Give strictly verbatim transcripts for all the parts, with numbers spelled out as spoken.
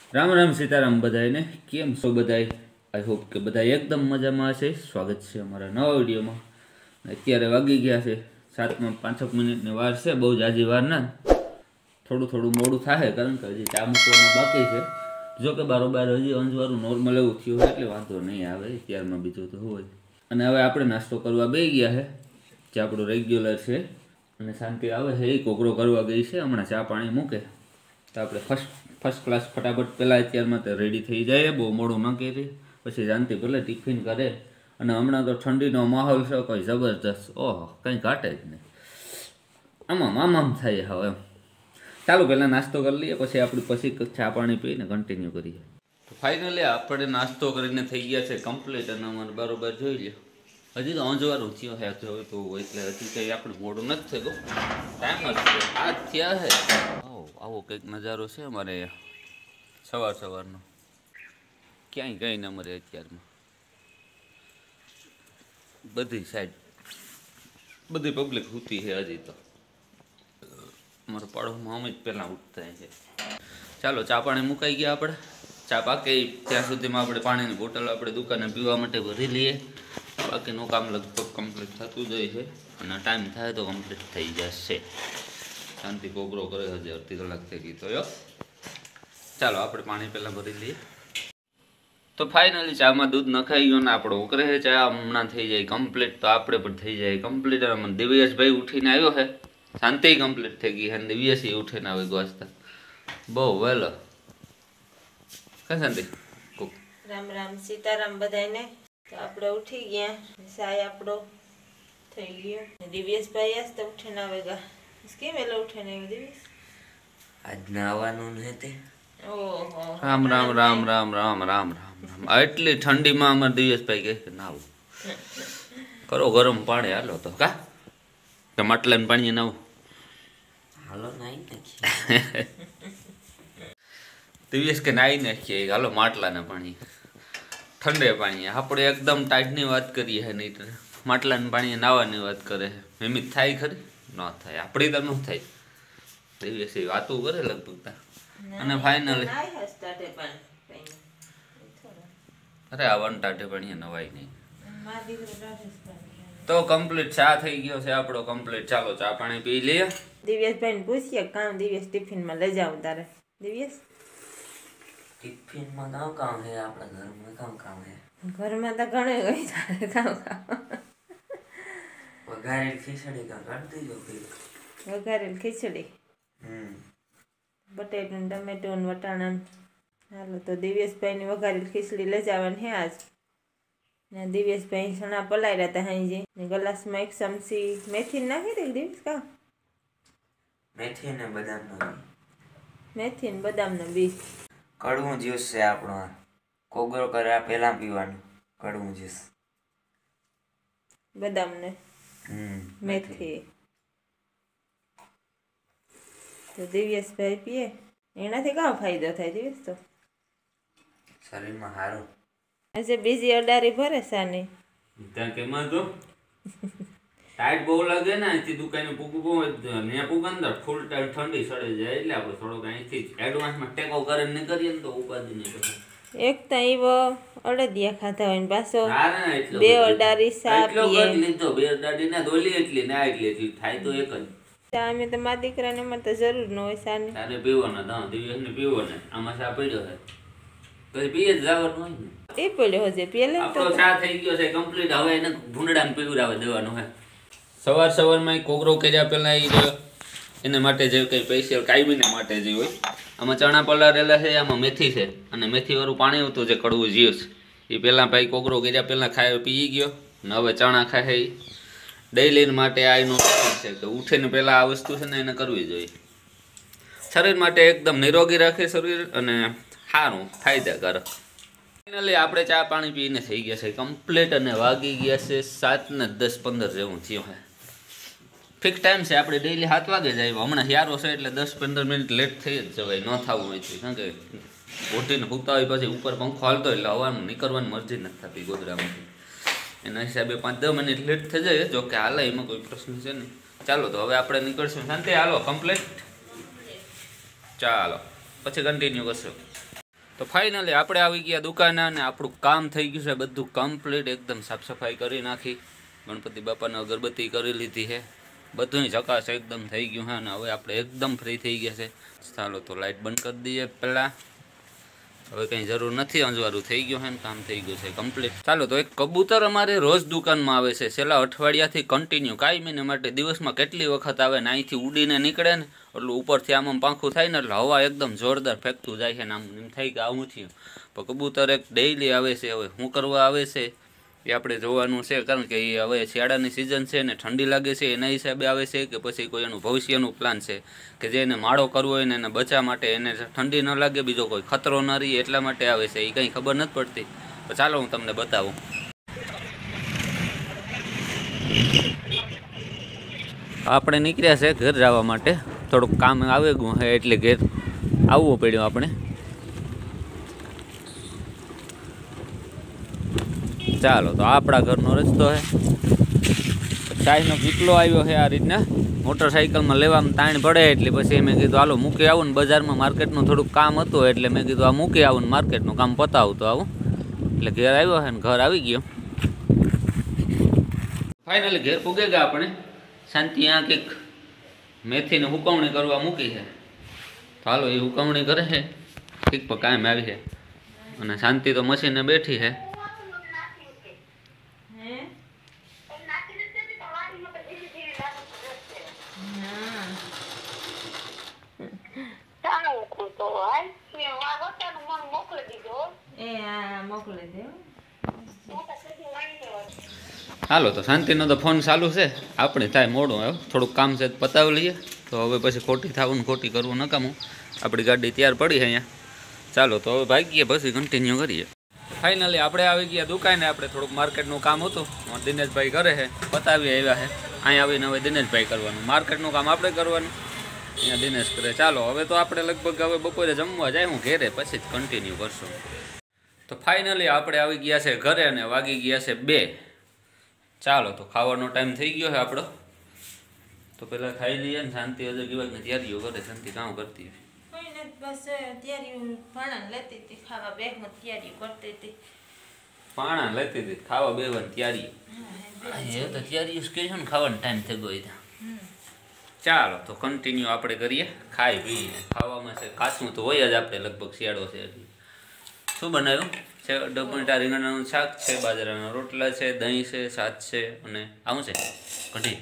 राम राम सीताराम बधाई ने केम सो बधाई। आई होप के बधाई एकदम मजा में हशे। स्वागत है अमरा नवा विडियो में। अत्यारे वागी गया है सात में पांचक मिनिट ने वार से बहु जाजी वार ना थोड़ू थोड़ू मोड़ू थाय कारण के हजी चा मूकवानो बाकी है। जो के बारोबार हजी अंजवारू नॉर्मल एवुं थयुं छे એટલે વાંધો નહીં આવે ત્યારમાં બીજું તો હોય। અને હવે આપણે નાસ્તો કરવા બેહી ગયા છે જે આપણો રેગ્યુલર છે અને શાંતિ આવે છે એ કોકરો કરવા ગઈ છે હમણાં ચા પાણી મૂકે तो આપણે ફર્સ્ટ फर्स्ट क्लास फटाफट पहला अत्यार में रेडी थी जाए बहु मोड़ू न करी पछी शांति पहले टिफिन करे अने हमणां तो ठंडीनो माहौल छे कोई जबरदस्त ओह कहीं घाटे ज नहीं आमाम आमाम थाय हवे चालू पहला नास्तो कर लीए पछी आपणे पछी चा पाणी पीने कंटिन्यू करीए। तो फाइनली आपणे नास्तो करीने थई गया छे कम्प्लीट अने अमने बरोबर जोई ल्यो हजी तो अंजवारू थयो है जो तो એટલે હજી કઈ આપણે મોડું નથી થયું ટાઈમ જ છે આ થયા છે। आवो कंईक नजारो है अमरे सवार सवारनो क्या गई ने अमरे अत्यार में बधी साइड बधी पब्लिक होती है हजी तो अमर पाड़ो में हम ज पहला उठता है। चलो चा पाणी मुकाई गया आपणे चा पाके त्या सुधी में आपणे पाणी की बोटल आपणे दुकाने पीवा माटे भरी लीए बाकीनुं काम लगभग कम्प्लीट थतुं ज होय छे अने टाइम थाय तो कम्प्लीट थई जशे। शांति कोगरो करे हजे अर्धी कलाक थई गई तो यो चालो आपणे पाणी पहला भरी लीए। तो फाइनली चा में दूध नखाई गयो ने आपणो उकरे है चा हमणां थई जाय कम्प्लीट तो आपणे पण थई जाय कम्प्लीट। अने दिव्येश भाई उठीने आव्यो है शांति कम्प्लीट थई गई है अने दिव्येश उठीने आवे वाजता बहु वेलो क्या शांति राम राम सीताराम बधाईने। तो आपणे उठी गया साय आपणो थई गयो दिव्येश भाई आज तो उठीने आवेगा इसके वेला उठे नहीं दिव्येश आज नावानुं ने ते ओहो राम राम राम राम राम राम राम आटली ठंडी में अमर दिव्येश भाई कहे नाव करो गरम पानी हालो तो का के માટલા ને પાણી નાવ हालो नाई नाखी दिव्येश के नाई नाखिए हालो માટલા ना पानी ठंडे पानी आपणे एकदम टाइट नी बात करी है नहीं तो માટલા ने पानी नावानी बात करे है हिम्मत थाय खरी न थाय आपणी तो न थाय दिव्येश वातो करे लगभग अने फाइनली नाई हस्ताटे पण अरे आवन टाटे पानी नवाई नहीं मां दीकरो राजस्थान तो कम्प्लीट चा थई गयो छे आपणो कम्प्लीट। चालो चा पाणी पी लीए। दिव्येश भाई ने पूछिए काम दिव्येश टिफिन में ले जाऊं तारे दिव्येश टिफिन में काम काम है आपड़ा घर में काम काम है घर में तो घणे गई तारे काम काम वघारेल खिचड़ी का कर दीजो फिर वघारेल खिचड़ी हम्म बटेटू टमेटो वटाणा हालो तो दिव्येश भाई ने वघारेल खिचड़ी ले जावानी है आज ने दिव्येश भाई चना पलायरा था हांजे ने ग्लास में एक चमची मेथी नाखी दे दिव्येश का मेथी ने बदाम नो मेथी ने बदाम नो बीज कड़वू ज्यूस से आपणो कोगरो करा पहला पीवानुं कड़वू ज्यूस बदाम ने हम्म मेथी तो दिव्येश भाई पीए एनाथी क्या फायदो थाय दिव्येश तो शरीर में हारो ऐसे बीजी अडारी भरे सानी त्या के मा तो टाइट बहु लागे ना एथी दुकाने पुगु बो ने पुग अंदर फूल टाइट ठंडी सड़े जाय એટલે આપણે થોડો કાંઈથી એડવાન્સ માં ટેકો કરીને ન કરીએ ને તો ઉપાદી નહીં પછી एक तो वो अड़दिया खाता હોય ને પાછો ના ના એટલો બે અડારી સા એટલો પીએ કરી લીધો બે દાડી ના દોલી એટલી ના એટલી એટલી થાય તો એક જ સામે તો મારા દીકરાને મને તો જરૂર ન હોય સાની તારે પીવાનો દા દિવ્યને પીવાનો આમાં ચા પડ્યો છે તો પીએ જ જવાનું હોય ને એ પડ્યો હશે પેલે તો આપણો ચા થઈ ગયો છે કમ્પ્લીટ હવે એને ભૂંડડાને પીવરાવે દેવાનું છે। સવાર સવારમાં કોગરો કર્યા પહેલા એ એને માટે જે કંઈ સ્પેશિયલ કાયમીને માટે જે હોય આમાં ચણા પલાળેલા છે આમાં મેથી છે અને મેથીવાળું પાણી હતું જે કડવું જ્યુસ એ પહેલાં ભાઈ કોગરો કર્યા પહેલાં ખાય પી ગયો ને હવે ચણા ખાય એ ડેઈલી માટે આ એનું છે કે ઉઠીને પહેલાં આ વસ્તુ છે ને એને કરવી જોઈએ શરીર માટે એકદમ નિરોગી રાખે શરીર અને સારું ફાયદાકારક। ફાઇનલી આપણે ચા પાણી પીને થઈ ગયા છે કમ્પ્લીટ અને વાગી ગયા છે સાત ને દસ પંદર જેવું થયું છે ફિક્સ ટાઈમ છે આપણે ડેઈલી સાત વાગે જ આવ્યો હમણાં યારો છે એટલે દસ પંદર મિનિટ લેટ થઈ જ જવાય ન થવું હોય છે કારણ કે ઉઠીને ફૂકતા હોય પછી ઉપર પંખો હાલતો એટલે હવાનું નીકળવાની મરજી નથી થતી ગોદડામાંથી એના હિસાબે પાંચ દસ મિનિટ લેટ થઈ જાય જો કે હાલ એમાં કોઈ પ્રશ્ન છે નહીં। ચાલો તો હવે આપણે નીકળશું શાંતિ હાલો કમ્પ્લીટ ચાલો પછી કન્ટિન્યુ કરશું। તો ફાઇનલી આપણે આવી ગયા દુકાને અને આપણું કામ થઈ ગયું છે બધું કમ્પ્લીટ, એકદમ સાફ સફાઈ કરી નાખી, ગણપતિ બાપાને અગરબત્તી કરી લીધી છે, બધું ચકાસ એકદમ થઈ ગયું છે અને હવે આપણે એકદમ ફ્રી થઈ ગયા છે. ચાલો તો લાઇટ બંધ કરી દઈએ પહેલાં, હવે કંઈ જરૂર નથી, અંજવાળું થઈ ગયું છે ને કામ થઈ ગયું છે કમ્પ્લીટ. ચાલો તો એક કબૂતર અમારે રોજ દુકાનમાં આવે છે, છેલ્લા અઠવાડિયાથી કન્ટિન્યુ કાંઈ મહિને માટે દિવસમાં કેટલી વખત આવે ને અહીંથી ઉડીને નીકળે ને એટલે ઉપરથી આમ આમ પાંખું થાય ને એટલે હવા એકદમ જોરદાર ફેંકતું જાય છે ને આમ એમ થાય કે આવું થયું. પણ કબૂતર એક ડેઈલી આવે છે, હવે શું કરવા આવે છે એ આપણે જોવાનું છે, કારણ કે એ હવે શિયાળાની સિઝન છે ને ઠંડી લાગે છે એના હિસાબે આવે છે કે પછી કોઈ એનું ભવિષ્યનું પ્લાન છે કે જે એને માળો કરવો હોય ને એને બચા માટે, એને ઠંડી ન લાગે, બીજો કોઈ ખતરો ન રહે એટલા માટે આવે છે, એ કંઈ ખબર નથી પડતી. તો ચાલો હું તમને બતાવું. આપણે નીકળ્યા છે ઘર જવા માટે, થોડુંક કામ આવે ગયું હે એટલે ઘેર આવવું પડ્યું આપણે. ચાલો તો આપણા ઘરનો રસ્તો છે. ચાયનો પીપલો આવ્યો છે આ રીતના, મોટરસાઇકલમાં લેવામાં તાણ પડે એટલે પછી મેં કીધું હાલો મૂકી આવું ને, બજારમાં માર્કેટનું થોડુંક કામ હતું એટલે મેં કીધું આ મૂકી આવું ને માર્કેટનું કામ પતાવું તો આવું, એટલે ઘેર આવ્યો છે ને ઘર આવી ગયો. ફાઇનલી ઘેર પૂગે ગયા આપણે. શાંતિ ત્યાં કંઈક મેથીને હુકવણી કરવા મૂકી છે, તો હાલો એ હુકવણી કરે છે, ઠીક પણ કાયમ આવી છે. અને શાંતિ તો મશીને બેઠી છે. હાલો તો શાંતિનો તો ફોન ચાલુ છે, આપણે થાય મોડું આવ્યો, થોડુંક કામ છે પતાવી લઈએ તો હવે પછી ખોટી થવું ને ખોટી કરવું નકામું. આપણી ગાડી તૈયાર પડી છે અહીંયા. ચાલો તો હવે ભાગીએ, પછી કન્ટિન્યુ કરીએ. ફાઇનલી આપણે આવી ગયા દુકાને. આપણે થોડુંક માર્કેટનું કામ હતું, દિનેશભાઈ કરે છે, પતાવી આવ્યા છે. અહીંયા આવીને હવે દિનેશભાઈ કરવાનું, માર્કેટનું કામ આપણે કરવાનું, અહીંયા દિનેશ કરે. ચાલો હવે તો આપણે લગભગ હવે બપોરે જમવા જાય હું ઘેરે, પછી જ કન્ટિન્યુ કરશું. તો ફાઇનલી આપણે આવી ગયા છે ઘરે અને વાગી ગયા છે બે. ચાલો તો ખાવાનો ટાઈમ થઈ ગયો છે આપણો, તો પહેલાં ખાઈ લઈએ ને. શાંતિ હજુ કહેવાય તૈયારીઓ કરે, શાંતિ કામ કરતી બસ તૈયારી ભાણા લેતી હતી, ખાવા બેગમાં તૈયારી કરતી હતી. પાણા લેતી હતી ખાવા બેવાની તૈયારી, એ તો તૈયારી જ કરી છે ને, ખાવાનો ટાઈમ થઈ ગયો. ચાલો તો કન્ટિન્યુ આપણે કરીએ, ખાઈ પીને. ખાવામાં છે કાચું તો હોય જ આપણે, લગભગ શિયાળો છે એટલે. શું બનાવ્યું છે? ડબલટા રીંગણાનું શાક છે, બાજરાના રોટલા છે, દહીં છે, છાશ છે અને આવું છે કઢી.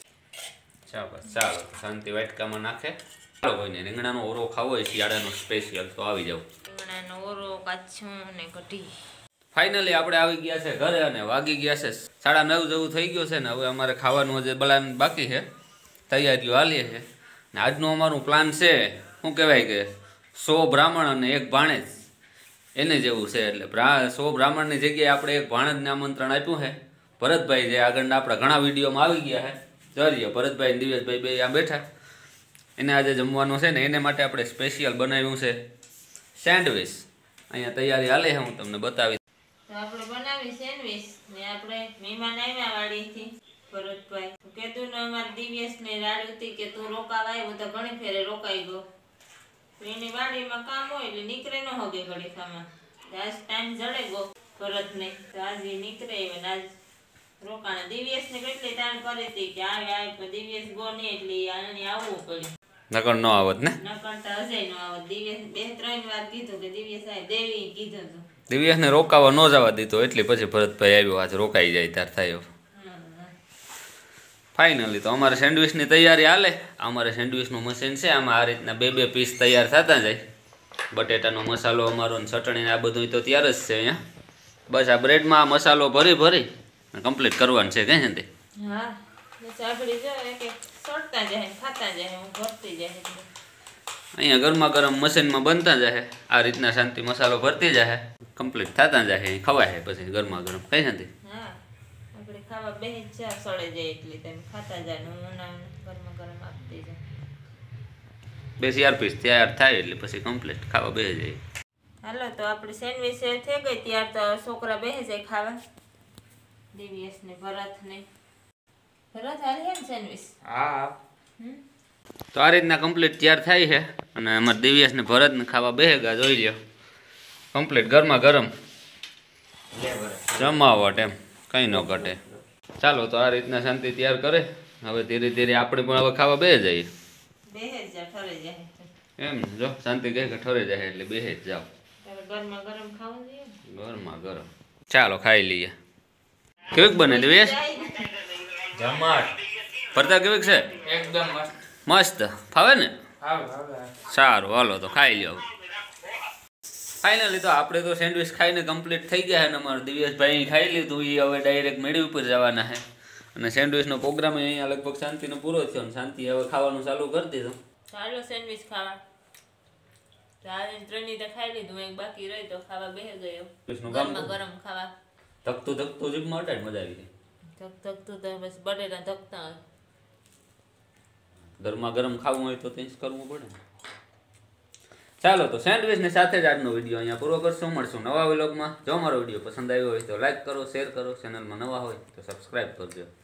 ચાલો ચાલો શાંતિ વાટકામાં નાખે. ચાલો કોઈને રીંગણાનો ઓરો ખાવો હોય શિયાળાનો સ્પેશિયલ તો આવી જાવ. રીંગણાનો ઓરો, કાચું અને કઢી. ફાઇનલી આપણે આવી ગયા છે ઘરે અને વાગી ગયા છે સાડા નવ જેવું થઈ ગયું છે ને. હવે અમારે ખાવાનું હજી બલાન બાકી છે, તૈયારીઓ હાલીએ છે ને. આજનું અમારું પ્લાન છે શું કહેવાય કે સો બ્રાહ્મણ અને એક ભાણેજ એને જેવું છે. એટલે સો બ્રાહ્મણની જગ્યાએ આપણે એક ભાણેજને આમંત્રણ આપ્યું છે. ભરતભાઈ જે આગળના આપણા ઘણા વિડીયોમાં આવી ગયા છે, જરીએ ભરતભાઈ દિવેશભાઈ બે આ બેઠા, એને આજે જમવાનું છે ને. એને માટે આપણે સ્પેશિયલ બનાવ્યું છે સેન્ડવિચ. અહીંયા તૈયારી હાલે છે, હું તમને બતાવી. તો આપણે બનાવી સેન્ડવિચ ને આપણે મહેમાન આવ્યા વાડીથી ભરતભાઈ. કીધું ને અમારે દિવ્યેશને રાડી હતી કે તું રોકાવા આવ્યો, તો ઘણી ફેરે રોકાઈ ગયો. એની વાડીમાં કામ હોય એટલે નીકળે ન હોગે ઘડીકામાં. આજ ટાઈમ જડે ગયો ભરતને, તો આજે નીકળે ને આજ રોકાણા. દિવ્યેશને કેટલી તાણ કરી હતી કે આવે આવે, પણ દિવ્યેશ ગો નહીં એટલે આને આવવું પડ્યું. નકર ન આવત ને, નકર તો હજે ન આવત. દિવ્યેશ બે ત્રણ વાર કીધું કે દિવ્યેશ આવે, દેવી કીધું હતું દિવ્યેશને રોકાવા ન જવા દીધો, એટલે પછી ભરતભાઈ આવ્યો. આજ રોકાઈ જાય તાર થાય. ફાઇનલી તો અમારે સેન્ડવિચની તૈયારી હાલે. અમારે સેન્ડવિચનું મશીન છે, આમાં આ રીતના બે બે પીસ તૈયાર થતા જાય. બટેટાનો મસાલો અમારો ને ચટણી આ બધું તો તૈયાર જ છે અહીંયા. બસ આ બ્રેડમાં મસાલો ભરી ભરી કમ્પ્લીટ કરવાનું છે. કઈ છે હા ચાપડી જો એક એક સડતા જાય, ખાતા જાય, હું ભરતી જાય. અહીંયા ગરમા ગરમ મશીનમાં બનતા જાય. આ રીતના શાંતિ મસાલો ભરતી જાય, કમ્પ્લીટ થતા જાય, ખવાય પછી ગરમા ગરમ. કઈ શાંતિ ખાવા બે ચા સળે જાય એટલે તમે ખાતા જાય ને હું ગરમા ગરમ આપતી જાય. બે ચાર પીસ તૈયાર થાય એટલે પછી કમ્પ્લીટ ખાવા બેસી જાય. હાલો તો આપણે સેન્ડવિચ થઈ ગઈ ત્યાર તો છોકરા બેસી જાય ખાવા. દિવ્યેશ ને ભરત ને ભરત હારી હે ને સેન્ડવિચ. હા તો આ રીતના કમ્પ્લીટ તૈયાર થાય છે અને અમારે દિવ્યેશ ને ભરત ને ખાવા બેસે ગયા. જોઈ લ્યો કમ્પ્લીટ ગરમા ગરમ લે બરાબર. જમાવટ એમ કંઈ ન ઘટે. ચાલો તો આ રીતના શાંતિ તૈયાર કરે. હવે ધીરે ધીરે આપણે પણ હવે ખાવા બે જઈએ બેહે જ જા ઠરે જાય એમ ને. જો શાંતિ કહે કે ઠરે જાય એટલે બેહે જ જાઓ. તારે ગરમા ગરમ ખાવું જોઈએ ને. ગરમા ગરમ. ચાલો ખાઈ લઈએ. કેવીક બને દિવેશ? જમાટ. ભરતા કેવીક છે? એકદમ મસ્ત. મસ્ત ફાવે ને? હાવ હાવ. સારું હાલો તો ખાઈ લ્યો. ફાઇનલી તો આપણે તો સેન્ડવિચ ખાઈને કમ્પ્લીટ થઈ ગયા છે ને અમારું દિવ્યેશભાઈ ખાઈ લીધું. એ હવે ડાયરેક્ટ મેળી ઉપર જવાના છે અને સેન્ડવિચનો પ્રોગ્રામ અહીંયા લગભગ શાંતિનો પૂરો થયો ને શાંતિ હવે ખાવાનું ચાલુ કરી દીધું. ચાલો સેન્ડવિચ ખાવા તો આ ત્રણેય તો ખાઈ લીધું એક બાકી રહી તો ખાવા બેહી ગયો સેન્ડવિચનું કામ ગરમા ગરમ ખાવા ધકતું ધકતું જીભમાં અટાય મજા આવી ગઈ. ધક ધકતું તો બસ બટેટા ધકતા હોય ગરમા ગરમ ખાવું હોય તો કંઈ કરવું પડે ને. ચાલો તો સેન્ડવિચની સાથે જ આજનો વિડીયો અહીંયા પૂરો કરશું. મળશું નવા વ્લોગમાં. જો મારો વિડીયો પસંદ આવ્યો હોય તો લાઈક કરો, શેર કરો, ચેનલમાં નવા હોય તો સબસ્ક્રાઈબ કરજો.